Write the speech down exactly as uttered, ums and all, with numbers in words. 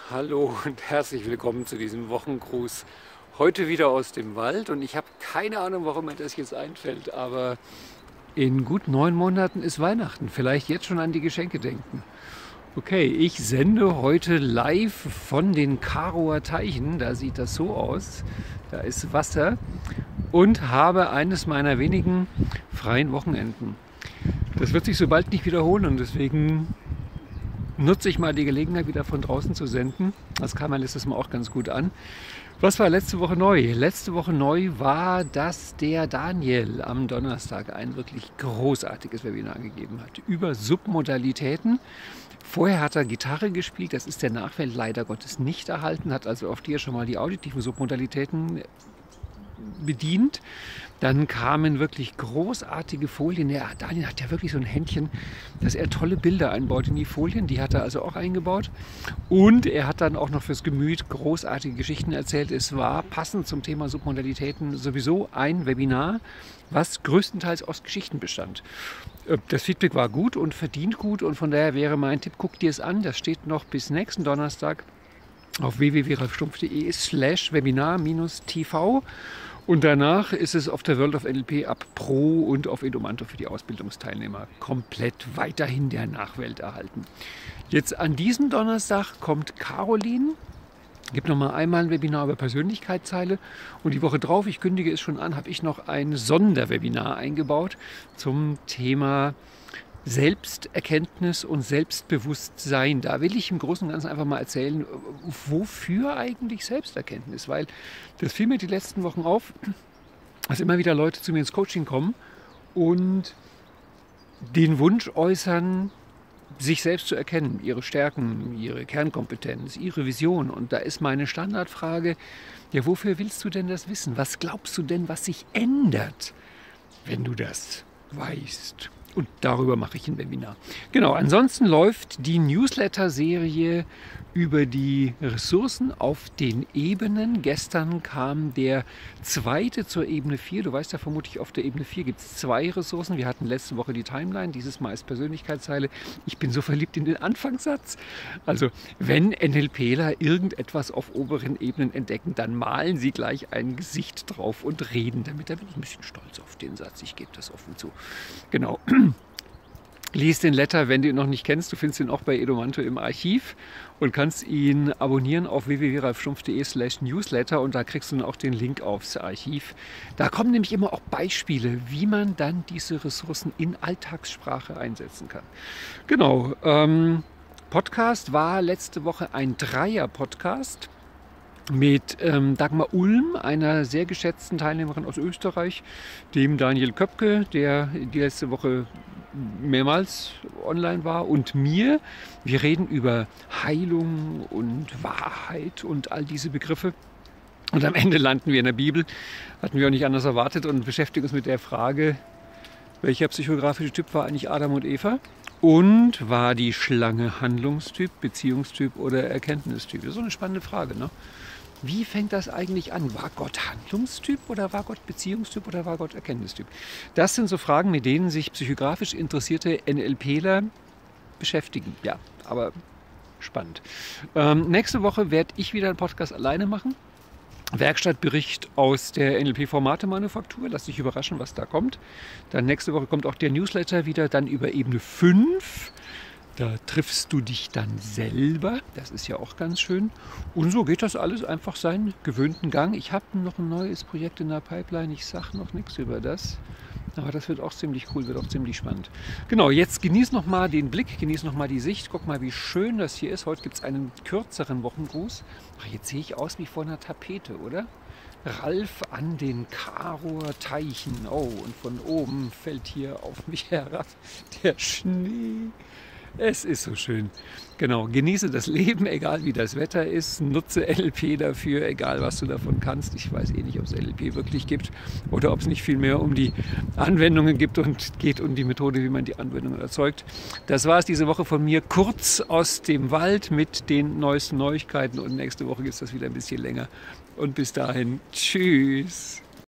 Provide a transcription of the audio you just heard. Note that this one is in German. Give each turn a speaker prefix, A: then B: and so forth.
A: Hallo und herzlich willkommen zu diesem Wochengruß. Heute wieder aus dem Wald und ich habe keine Ahnung, warum mir das jetzt einfällt, aber in gut neun Monaten ist Weihnachten. Vielleicht jetzt schon an die Geschenke denken. Okay, ich sende heute live von den Karower Teichen. Da sieht das so aus. Da ist Wasser und habe eines meiner wenigen freien Wochenenden. Das wird sich so bald nicht wiederholen und deswegen nutze ich mal die Gelegenheit, wieder von draußen zu senden. Das kam ja letztes Mal auch ganz gut an. Was war letzte Woche neu? Letzte Woche neu war, dass der Daniel am Donnerstag ein wirklich großartiges Webinar gegeben hat über Submodalitäten. Vorher hat er Gitarre gespielt, das ist der Nachwelt leider Gottes nicht erhalten, hat also auf dir schon mal die auditiven Submodalitäten bedient. Dann kamen wirklich großartige Folien. Der Daniel hat ja wirklich so ein Händchen, dass er tolle Bilder einbaut in die Folien. Die hat er also auch eingebaut. Und er hat dann auch noch fürs Gemüt großartige Geschichten erzählt. Es war passend zum Thema Submodalitäten sowieso ein Webinar, was größtenteils aus Geschichten bestand. Das Feedback war gut und verdient gut. Und von daher wäre mein Tipp, guck dir es an. Das steht noch bis nächsten Donnerstag auf w w w punkt ralf stumpf punkt de slash webinar minus t v. Und danach ist es auf der World of N L P App Pro und auf Edumanto für die Ausbildungsteilnehmer komplett weiterhin der Nachwelt erhalten. Jetzt an diesem Donnerstag kommt Caroline, gibt noch mal einmal ein Webinar über Persönlichkeitszeile und die Woche drauf, ich kündige es schon an, habe ich noch ein Sonderwebinar eingebaut zum Thema Selbsterkenntnis und Selbstbewusstsein. Da will ich im Großen und Ganzen einfach mal erzählen, wofür eigentlich Selbsterkenntnis? Weil das fiel mir die letzten Wochen auf, dass immer wieder Leute zu mir ins Coaching kommen und den Wunsch äußern, sich selbst zu erkennen, ihre Stärken, ihre Kernkompetenz, ihre Vision. Und da ist meine Standardfrage, ja, wofür willst du denn das wissen? Was glaubst du denn, was sich ändert, wenn du das weißt? Und darüber mache ich ein Webinar. Genau, ansonsten läuft die Newsletter-Serie über die Ressourcen auf den Ebenen. Gestern kam der zweite zur Ebene vier. Du weißt ja vermutlich, auf der Ebene vier gibt es zwei Ressourcen. Wir hatten letzte Woche die Timeline, dieses Mal ist Persönlichkeitszeile. Ich bin so verliebt in den Anfangssatz. Also, wenn NLPler irgendetwas auf oberen Ebenen entdecken, dann malen sie gleich ein Gesicht drauf und reden damit. Da bin ich ein bisschen stolz auf den Satz, ich gebe das offen zu. Genau. Lies den Letter, wenn du ihn noch nicht kennst. Du findest ihn auch bei Edumanto im Archiv und kannst ihn abonnieren auf w w w punkt ralf stumpf punkt de slash newsletter und da kriegst du dann auch den Link aufs Archiv. Da kommen nämlich immer auch Beispiele, wie man dann diese Ressourcen in Alltagssprache einsetzen kann. Genau. Ähm, Podcast war letzte Woche ein Dreier-Podcast mit ähm, Dagmar Ulm, einer sehr geschätzten Teilnehmerin aus Österreich, dem Daniel Köpke, der die letzte Woche mehrmals online war, und mir. Wir reden über Heilung und Wahrheit und all diese Begriffe. Und am Ende landen wir in der Bibel, hatten wir auch nicht anders erwartet, und beschäftigen uns mit der Frage, welcher psychografische Typ war eigentlich Adam und Eva? Und war die Schlange Handlungstyp, Beziehungstyp oder Erkenntnistyp? Das ist so eine spannende Frage, ne? Wie fängt das eigentlich an? War Gott Handlungstyp oder war Gott Beziehungstyp oder war Gott Erkenntnistyp? Das sind so Fragen, mit denen sich psychografisch interessierte NLPler beschäftigen. Ja, aber spannend. Ähm, nächste Woche werde ich wieder einen Podcast alleine machen. Werkstattbericht aus der N L P-Formate-Manufaktur. Lass dich überraschen, was da kommt. Dann nächste Woche kommt auch der Newsletter wieder, dann über Ebene fünf. Da triffst du dich dann selber. Das ist ja auch ganz schön. Und so geht das alles einfach seinen gewöhnten Gang. Ich habe noch ein neues Projekt in der Pipeline. Ich sage noch nichts über das. Aber das wird auch ziemlich cool, wird auch ziemlich spannend. Genau, jetzt genieß noch mal den Blick, genieß noch mal die Sicht. Guck mal, wie schön das hier ist. Heute gibt es einen kürzeren Wochengruß. Ach, jetzt sehe ich aus wie vor einer Tapete, oder? Ralf an den Karower Teichen. Oh, und von oben fällt hier auf mich herab der Schnee. Es ist so schön. Genau, genieße das Leben, egal wie das Wetter ist. Nutze N L P dafür, egal was du davon kannst. Ich weiß eh nicht, ob es N L P wirklich gibt oder ob es nicht viel mehr um die Anwendungen gibt und geht um die Methode, wie man die Anwendungen erzeugt. Das war es diese Woche von mir, kurz aus dem Wald mit den neuesten Neuigkeiten. Und nächste Woche gibt es das wieder ein bisschen länger. Und bis dahin, tschüss.